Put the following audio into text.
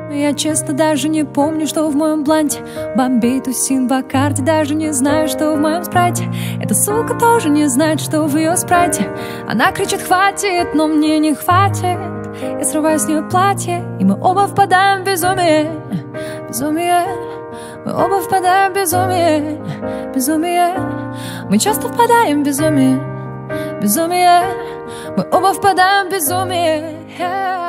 Я честно даже не помню, что в моем бланте. Бомбей, тусин, Бакарди, даже не знаю, что в моем спрайте. Эта сука тоже не знает, что в ее спрайте. Она кричит хватит, но мне не хватит. Я срываю с нее платье, и мы оба впадаем в безумие. Безумие. Мы оба впадаем в безумие. Безумие. Мы часто впадаем в безумие. Безумие. Мы оба впадаем в безумие.